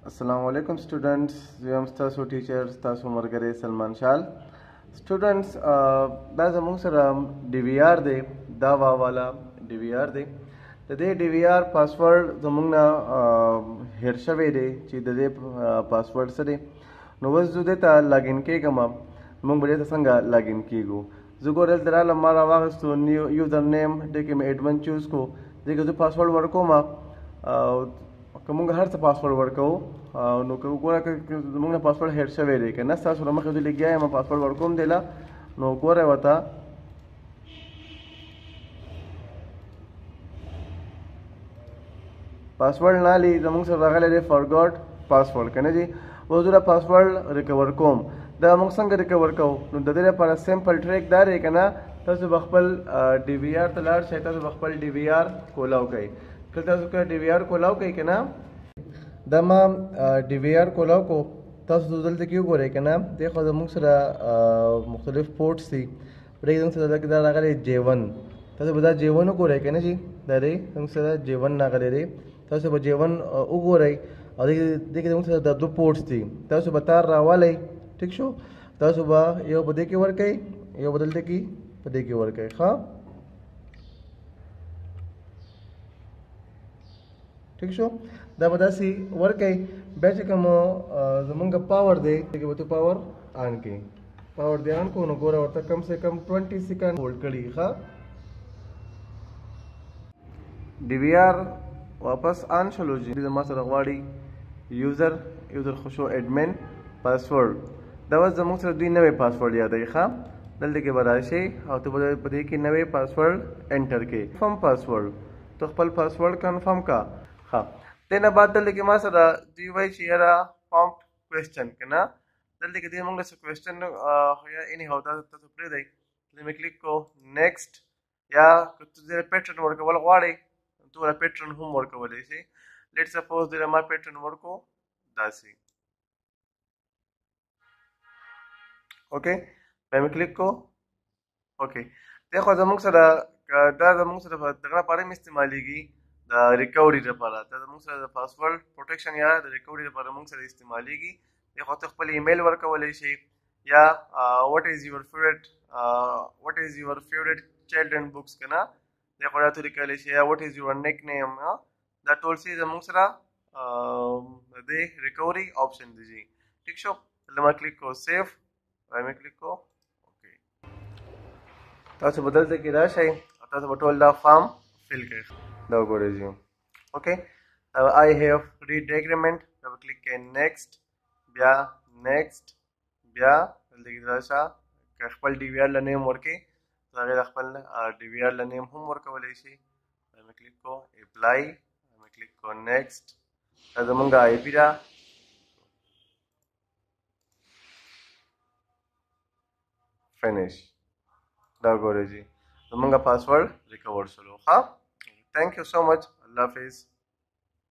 Assalamualaikum students, I'm Stasu teacher Stasu Margare Salman Shal. Students, da zamung sara DVR de dawa wala DVR de the DVR password zamung na hershave de chi de password sare no was du deta login ke gama mung bade sanga login kego zugorel dara mara wagastu new username de ke admin choose ko de ke password worko ma کومه هر څه پاسورډ ورکو نو که وګوره که زموږ نه پاسورډ هیر شوی دی که نه ستاسو له مخې زه لګیا یم پاسورډ ورکوم دی له نو ګوره ورته پاسورډ نالي زموږ سره راغلی دی فارګاټ پاسورډ که نه جي اوس زه دا پاسورډ ریکور کوم دا موږ څنګه ریکور کوو نو د دې لپاره سمپل ټریک دا دی که نه تاسو به خپل ډي وي آر ته لاړ شئ تاسو به خپل ډي وي آر کولاو کوئ کله تاسو که ډي وي آر کولاو کوئ که نه دا ما ډي وي آر کولاو کو تاسو دلته کې وګورئ که نه دې خو زموږ سره مختلف پورټس دي پرې زموږ سره دا راغلی J1 تاسو به دا J1 وګورئ که نه جي دا دی زموږ سره J1 راغلی دی تاسو به J1 وګورئ او دې کې زموږ سره دا دوه پورټس دي تاسو به تار راولئ ټیک شو تاسو به یو په دې کې ورکئ یو به دلته کې په دې کې ورکئ ښه ٹھیک شو دا به داسې ورکئ بیا چې کوم زمونږ پاور دی دغې به ته پاور آن کړي پاور دی آن کړو نو ګوره ورته کم سے کم 20 سیکنډ هولډ کړي ښه ډي وي آر واپس آن شلو جي زما سره غواړي یوزر خو شو ایډمن پاسورډ دا اوس زموږ سره دوی نوی پاسورډ یادوي ښه دلته کې به راشئ او ته به په دې کې نوی پاسورډ انټر کړې کنفرم پاسورډ ته خپل پاسورډ کنفرم کا ها دنه بعد دلته کې ما سره دوی وایي چې یاره پامپټ کوېسچن که نه دلته کې دوی موږ له څه کوېسچن یا اني هاو تاسو پرېږدئ دلته مې کلیک کو نیکسټ یا که ته دې پیټرن ورکول غواړئ ته ورله پیټرن هم ورکولی شئ لیټ سپوز دې ما پیټرن ورکو داسې اوکې بیا مې کلیک کو اوکې دې خو زموږ سره دا زموږ سره دغه لپاره هم استعمالیږي د ریکوري لپاره دا زموږ سره د پاسورډ پروټیکشن یا د ریکوري لپاره موږ سره استعمالیږي دې خو ته خپل ایمیل ورکولی شئ یا what is your favorite children books که نه دې خو دا ته لیکلی شئ یا what is your nickname دا ټول څه زموږ سره د دې ریکوري آپشن دی جي ټیک شو دلته ما کلیک کو سیف وایم کلیک کو اوکې تاسو به دلته کې راشئ او تاسو به ټول دا فارم فل کړئ دا وګورئ جي اوکې I have read the agreement دا به کلیک کړئ نیکسټ بیا نیکسټ بیا دلته کې راشه که خپل ډي وي آر له نیم ورکړئ هغې د خپل ډي وي آر له نیم هم ورکولی شي دا مې کلیک کو اپلای دا مې کلیک کو نیکسټ دا زمونږ آی پي ده فینش دا ګورئ جي زمونږ پاسورډ ریکور شلو ښه تھینک یو سو مچ الله حافظ